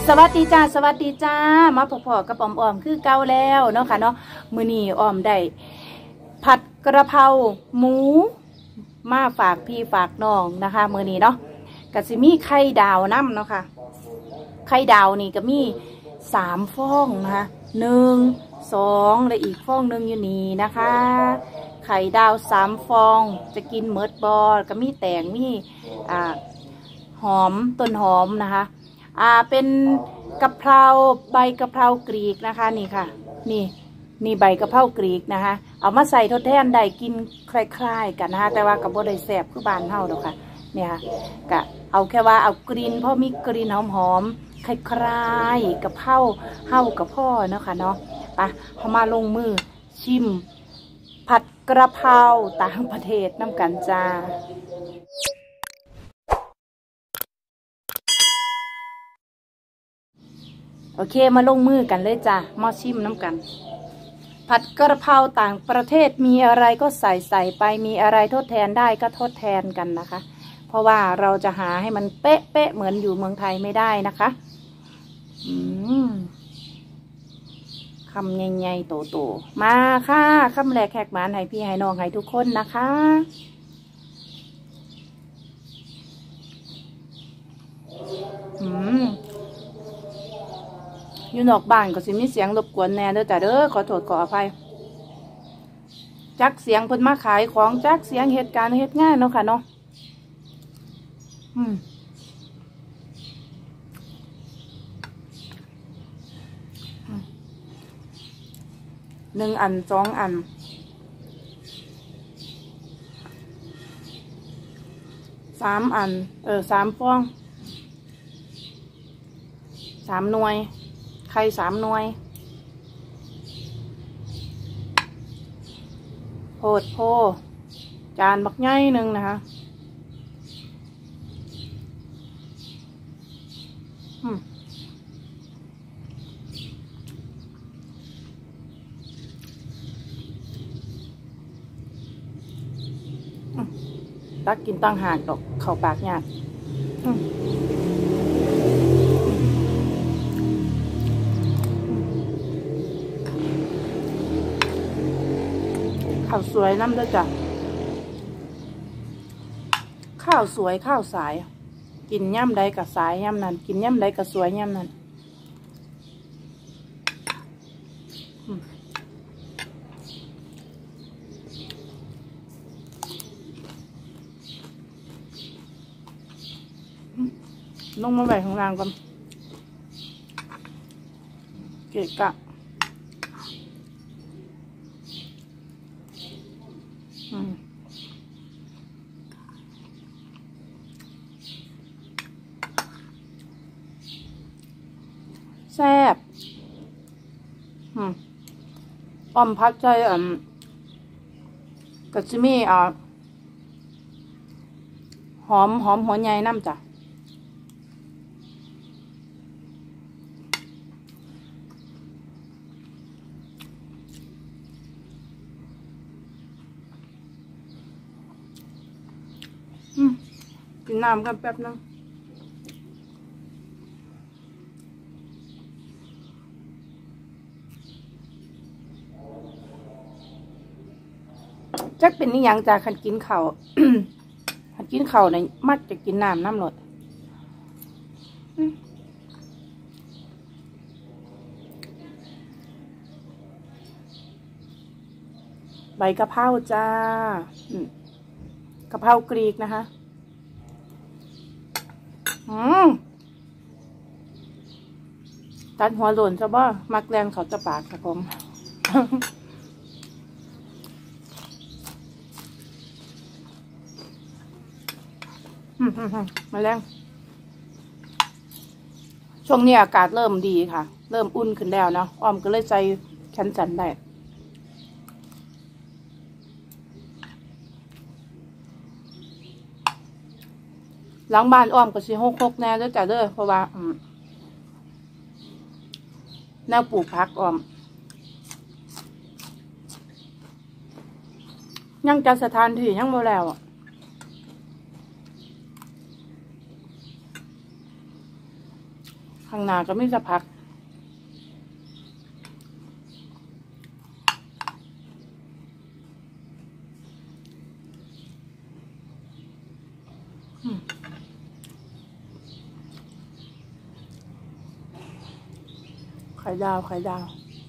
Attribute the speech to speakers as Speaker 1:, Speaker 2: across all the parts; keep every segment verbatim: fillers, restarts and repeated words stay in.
Speaker 1: สวัสดีจ้าสวัสดีจ้ามาพอๆกับออมๆคือเก่าแล้วเนาะค่ะเนาะมื้อนี้ออมได้ผัดกระเพราหมูมาฝากพี่ฝากน้องนะคะมื้อนี้เนาะก็สิมีไข่ดาวน้ำเนาะค่ะไข่ดาวนี่ก็มีสามฟองนะคะหนึ่งสองและอีกฟองหนึ่งอยู่นี่นะคะไข่ดาวสามฟองจะกินเมิดบอก็มีแตงมีอ่าหอมต้นหอมนะคะอ่าเป็นกะเพราใบกะเพรากรีกนะคะนี่ค่ะนี่นี่ใบกะเพรากรีกนะคะเอามาใส่ทดแทนได้กินคล้ายๆกันนะคะแต่ว่ากับบ่ได้แซ่บคือบ้านเฮาดอกค่ะเนี่ยค่ะกะเอาแค่ว่าเอากลิ่นเพราะมีกลิ่นหอมๆคล้ายๆกะเพราเฮากับพ่อเนาะค่ะเนาะไปเขามาลงมือชิมผัดกระเพราต่างประเทศน้ำกันจ้าโอเคมาลงมือกันเลยจ้ะมาชิมน้ำกันผัดกระเพราต่างประเทศมีอะไรก็ใส่ใส่ไปมีอะไรทดแทนได้ก็ทดแทนกันนะคะเพราะว่าเราจะหาให้มันเป๊ะเป๊ะเหมือนอยู่เมืองไทยไม่ได้นะคะอืมคำใหญ่ๆโตๆมาค่ะคำแรกแขกหมานให้พี่ให้น้องให้ทุกคนนะคะอืมอยู่นอกบ้านก็สิมีเสียงรบกวนแน่เด้อจ้ะเด้อขอโทษขออภัยจักเสียงเพิ่นมาขายของจักเสียงเหตุการณ์เหตุงานเนาะค่ะเนาะอืมหนึ่งอันสองอันสามอันเออสามฟองสามหน่วยไข่สามหน่วยโพดโพจานบักใหญ่หนึ่งนะคะอืมตักกินตั้งหากดอกเข้าปากยากข้าวสวยน้ำด้วยจ้ะข้าวสวยข้าวสายกินย่ำใดกับสายย่ำนั้นกินย่ำใดกับสวยย่ำนั้นลงมาแบกข้างล่างก่อนเกะกะแซ่บอ้อมพักใจอ่ะกัจิมี่อ่ะหอมหอมหัวใหญ่น้ำจ้ะกินน้ำกันแป๊บนึงจักเป็นนิยังจากขันกินเข่า ขันกินเข่าเนี่ยมักจะกินน้ำน้ำหลดใบกะเพราจ้ากะเพรากรีกนะคะอืมตัดหัวหล่นซะบ่มักแรงเขาจะปากค่ะผมมาแรงช่วงนี้อากาศเริ่มดีค่ะเริ่มอุ่นขึ้นแล้วเนาะอ้อมก็เลยใจแข็งจันได้หลังบ้านอ้อมก็สิหกหกแน่เด้อจ้ะเด้อเพราะว่าแนวปลูกผักอ้อมยังจัดสถานที่ยังบ่แล้วอ่ะ ขางหน้าก็ไม่จะพักไข่ดาวไข่ดาว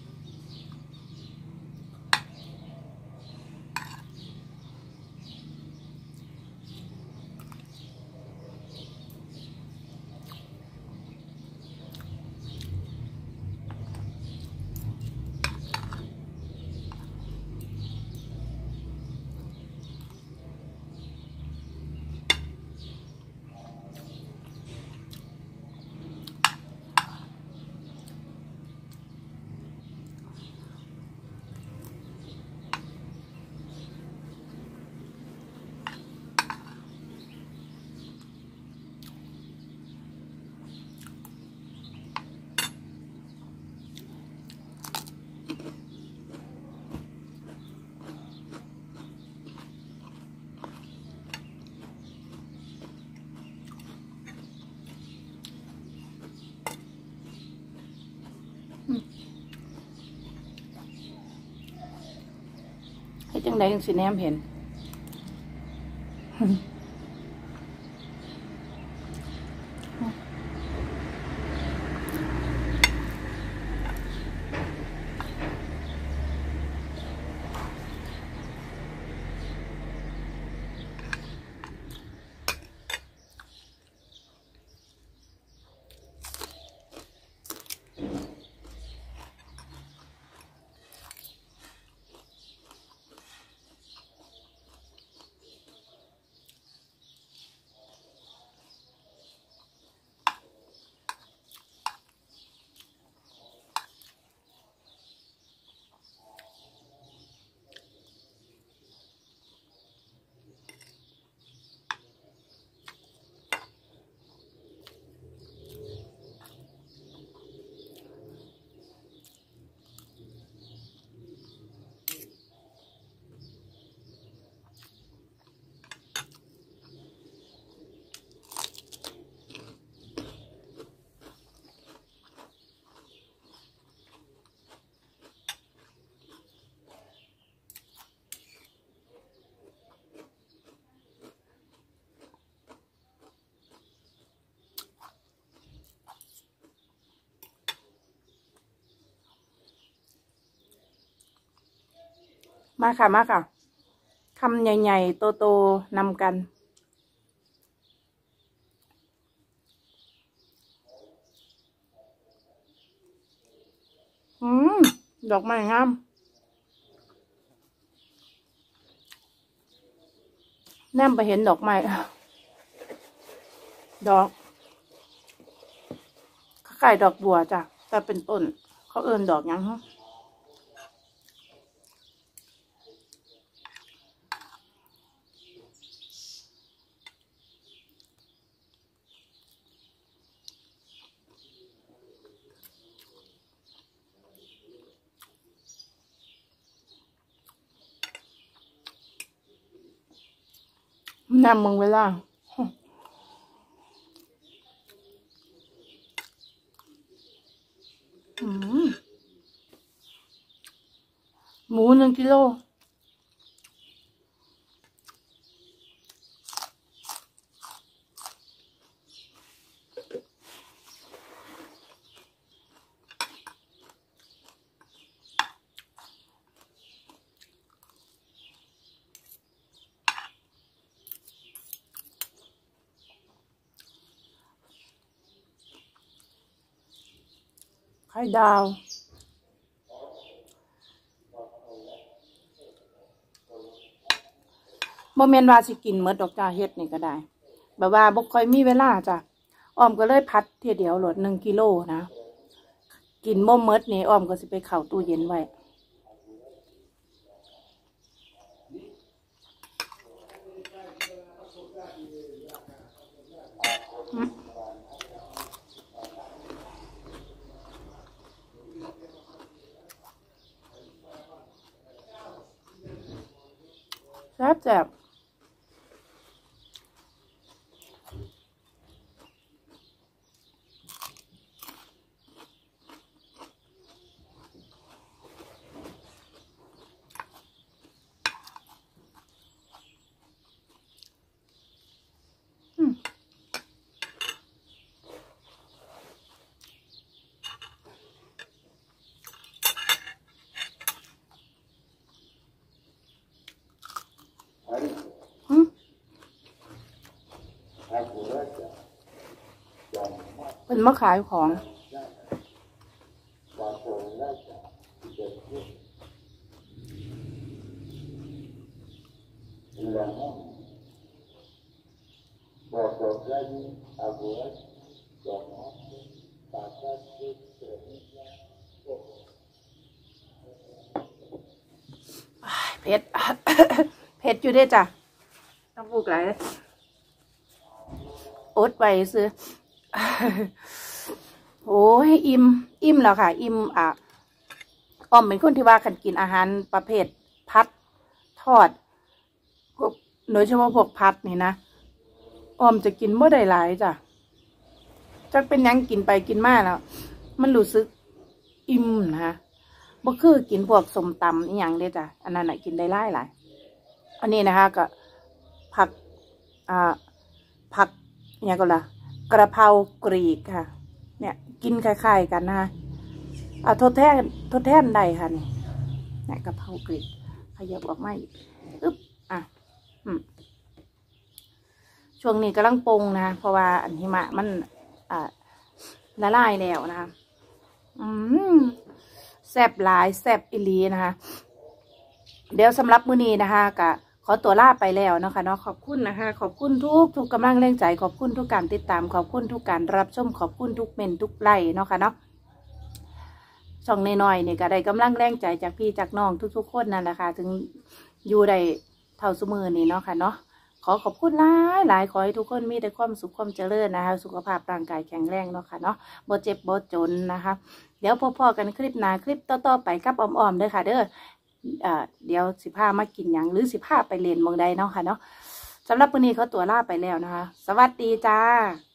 Speaker 1: ให้จังใดจังสิแนมเห็นมาค่ะมาค่ะคำใหญ่ๆโตๆนำกันอืมดอกไม้งามแนมไปเห็นดอกไม้ดอกไก่ดอกบัวจ้ะแต่เป็นต้นเขาเอิ้นดอกยังฮะนำมึงเวลาหมูหนึ่งกิโลไข่ดาวบ่แม่นว่าสิกินหมดดอกจ้าเฮ็ดนี่ก็ได้แบบว่าบ่ค่อยมีเวลาจ้ะอ้อมก็เลยพัดเทียเดียวโหลดหนึ่งกิโลนะกินบ่หมดนี่อ้อมก็สิไปเข้าตู้เย็นไว้แซ่บแซ่บเป็นมาขายของเผ็ด เผ็ดอยู่ด้วยจ้ะต้องพูดอะไรอดไปซื้อ โอ้ยอิ่มอิ่มแล้วค่ะอิ่มอ่ะอ้อมเป็นคนที่ว่าคันกินอาหารประเภทพัดทอดพวกโดยเฉพาะพวกพัดนี่นะอ้อมจะกินเมื่อใดหลายจ้ะจะเป็นยังกินไปกินมาแล้วมันรู้สึกอิ่มนะบ่คือกินพวกสมตำอีหยังเด้จ้ะอันนั้นน่ะกินได้หลายหลายอันนี้นะคะก็ผักอ่าผักเนี่ยก็ละกระเพรากรีกค่ะเนี่ยกินคล้ายๆกันนะคะอ่าทดแทนทดแทนได้ค่ะนี่เนี่ยกระเพรากรีกขยับออกมาอีกอึ๊บอ่ะอืมช่วงนี้กำลังปรุงนะเพราะว่าอันหิมะมันอ่าละลายแล้วนะคะอืมแซ่บหลายแซ่บอีหลีนะคะเดี๋ยวสำหรับมื้อนี้นะคะก็ขอตัวลาไปแล้วเนาะค่ะเนาะขอบคุณนะคะขอบคุณทุกทุกกำลังแรงใจขอบคุณทุกการติดตามขอบคุณทุกการรับชมขอบคุณทุกเมนทุกไลค์เนาะค่ะเนาะช่องน้อยๆนี่ก็ได้กำลังแรงใจจากพี่จากน้องทุกๆคนนั่นแหละค่ะถึงอยู่ได้เท่าสมือนี่เนาะค่ะเนาะขอขอบคุณหลายหลายขอให้ทุกคนมีแต่ความสุขความเจริญนะคะสุขภาพร่างกายแข็งแรงเนาะค่ะเนาะบ่เจ็บบ่จนนะคะเดี๋ยวพอๆกันคลิปหน้าคลิปต่อๆไปกับอ้อมๆเด้อค่ะเด้ออ่าเดี๋ยวสิพามากินหยังหรือสิพาไปเล่นมองใดเนาะค่ะเนาะสำหรับวันนี้เขาตัวลาไปแล้วนะคะสวัสดีจ้า